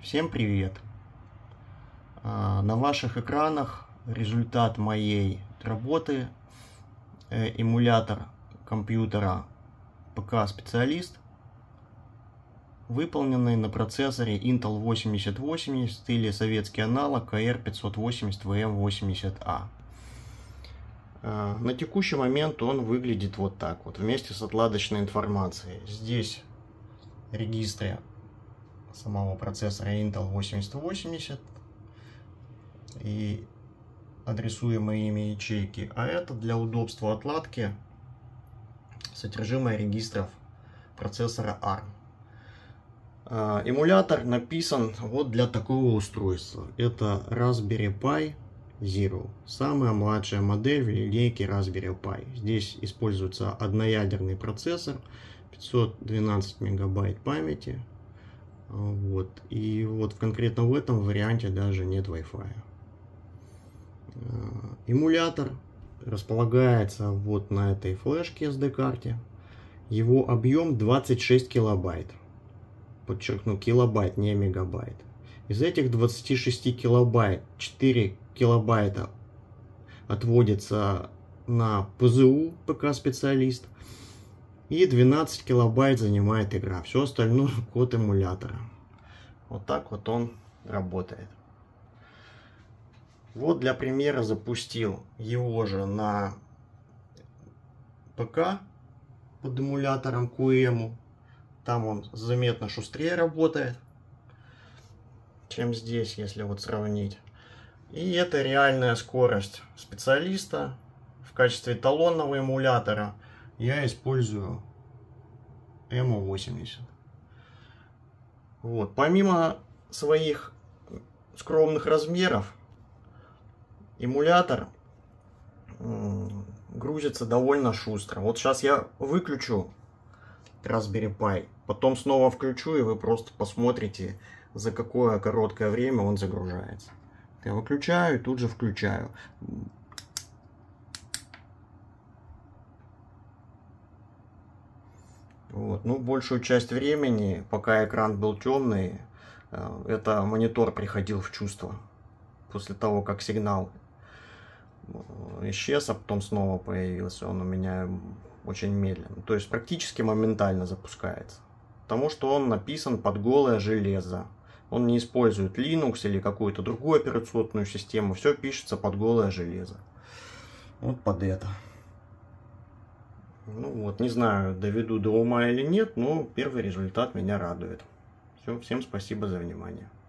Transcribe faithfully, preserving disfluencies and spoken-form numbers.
Всем привет! На ваших экранах результат моей работы. Эмулятор компьютера пэ ка специалист, выполненный на процессоре Intel восемьдесят восемьдесят или советский аналог ка эр пятьсот восемьдесят вэ эм восемьдесят а. На текущий момент он выглядит вот так вот, вместе с отладочной информацией. Здесь регистры самого процессора Intel восемьдесят восемьдесят и адресуемые ими ячейки, а это для удобства отладки содержимое регистров процессора арм. Эмулятор написан вот для такого устройства. Это Raspberry Pi Zero, самая младшая модель в линейке Raspberry Pi. Здесь используется одноядерный процессор, пятьсот двенадцать мегабайт памяти. Вот. И вот конкретно в этом варианте даже нет Wi-Fi. Эмулятор располагается вот на этой флешке эс ди-карте. Его объем двадцать шесть килобайт. Подчеркну, килобайт, не мегабайт. Из этих двадцати шести килобайт четыре килобайта отводится на пэ зэ у пэ ка специалист. И двенадцать килобайт занимает игра. Все остальное код эмулятора. Вот так вот он работает. Вот для примера запустил его же на пэ ка под эмулятором ку эм. Там он заметно шустрее работает, чем здесь, если вот сравнить. И это реальная скорость специалиста. В качестве эталонного эмулятора я использую эм восемьдесят. Вот. Помимо своих скромных размеров, эмулятор грузится довольно шустро. Вот сейчас я выключу Raspberry Pi, потом снова включу, и вы просто посмотрите, за какое короткое время он загружается. Я выключаю и тут же включаю. Вот. Ну, большую часть времени, пока экран был темный, это монитор приходил в чувство. После того, как сигнал исчез, а потом снова появился, он у меня очень медленно. То есть практически моментально запускается. Потому что он написан под голое железо. Он не использует Linux или какую-то другую операционную систему. Все пишется под голое железо. Вот под это. Ну вот, не знаю, доведу до ума или нет, но первый результат меня радует. Все, всем спасибо за внимание.